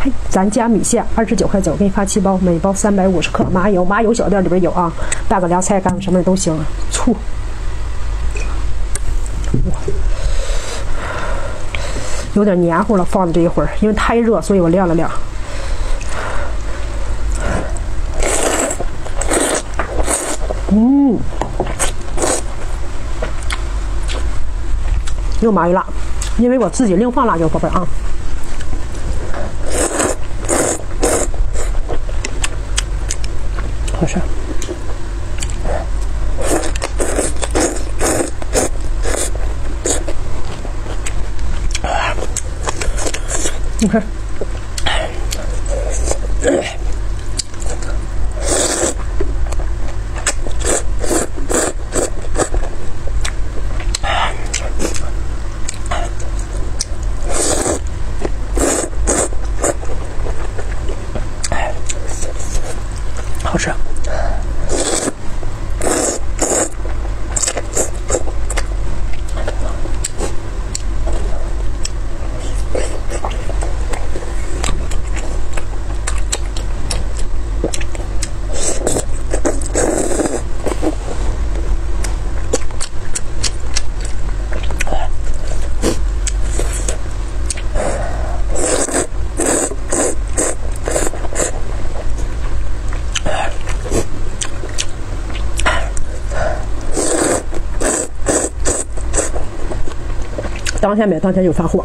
嘿，咱家米线29块9，给你发7包，每包350克。麻油小店里边有啊，大个凉菜干什么的都行。醋，有点黏糊了，放的这一会儿，因为太热，所以我晾了晾。又麻又辣，因为我自己另放辣椒，宝贝啊。好吃。你看。好吃。当天买当天就发货。